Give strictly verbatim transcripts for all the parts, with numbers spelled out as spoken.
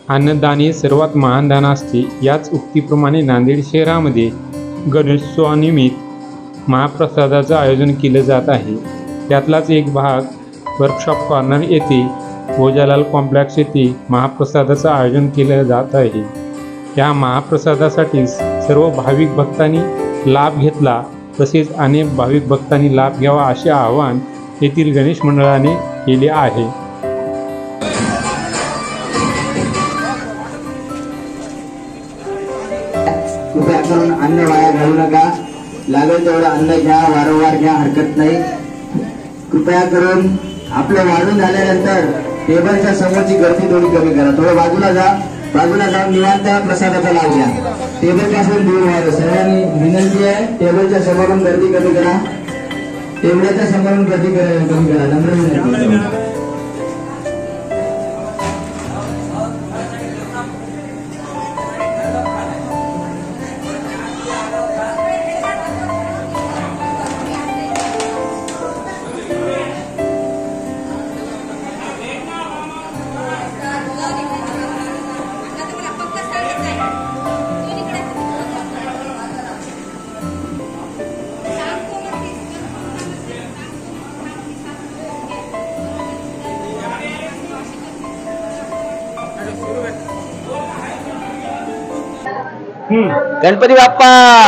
अन्नदान हे सर्वात महान दान असते. याच उक्तीप्रमाणे नांदेड शहरामध्ये गणेशोत्सवानिमित्त महाप्रसादाचं आयोजन केलं जात आहे. त्यातलाच एक भाग वर्कशॉप कॉर्नर येथे भोजालाल कॉम्प्लेक्स येथे महाप्रसादाचं आयोजन केलं जात आहे. या महाप्रसादासाठी सर्व भाविक भक्तांनी लाभ घेतला, तसेच अनेक भाविक भक्तांनी लाभ घ्यावा असे आवाहन येथील गणेश मंडळाने केले आहे. कृपया करून अन्न वाया घालू नका. लागेल तेवढं अन्न घ्या, वारंवार घ्या, हरकत नाही. कृपया करून आपलं वाढून झाल्यानंतर टेबलच्या समोरची गर्दी थोडी कमी करा. थोडं बाजूला जा, बाजूला जाऊन निवांत प्रसादाचा लाभ घ्या. टेबल पासून दूर व्हायला सर्वांनी विनंती आहे. टेबलच्या समोरून गर्दी कमी करा. टेबलच्या समोरून गर्दी कमी करा. नम्र विनंती. गणपती बाप्पा.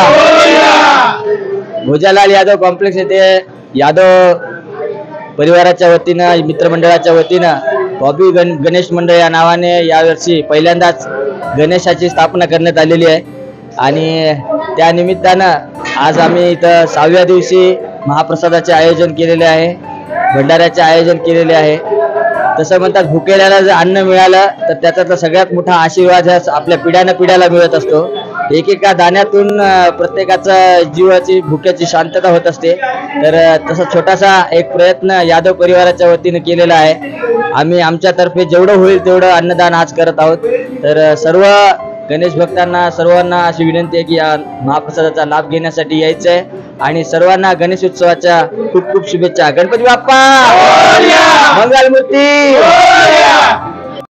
भोजालाल यादव कॉम्प्लेक्स येथे यादव परिवाराच्या वतीनं, मित्रमंडळाच्या वतीनं बॉबी गण गणेश मंडळ या नावाने यावर्षी पहिल्यांदाच गणेशाची स्थापना करण्यात आलेली आहे. आणि त्या निमित्तानं आज आम्ही इथं सहाव्या दिवशी महाप्रसादाचे आयोजन केलेले आहे, भंडाऱ्याचे आयोजन केलेले आहे. तसं म्हणतात भुकेल्याला जर अन्न मिळालं तर त्याचा तर सगळ्यात मोठा आशीर्वाद हा आपल्या पिढ्यानं पिढ्याला मिळत असतो. एकेका दाण्यातून प्रत्येकाचा जीवाची भुक्याची शांतता होत असते. तर तसा छोटासा एक प्रयत्न यादव परिवाराच्या वतीने केलेला आहे. आम्ही आमच्यातर्फे जेवढं होईल तेवढं अन्नदान आज करत आहोत. तर सर्व गणेश भक्तांना सर्वांना अशी विनंती आहे की या महाप्रसादाचा लाभ घेण्यासाठी यायचं आहे. आणि सर्वांना गणेश उत्सवाच्या खूप खूप शुभेच्छा. गणपती बाप्पा मंगलमूर्ती.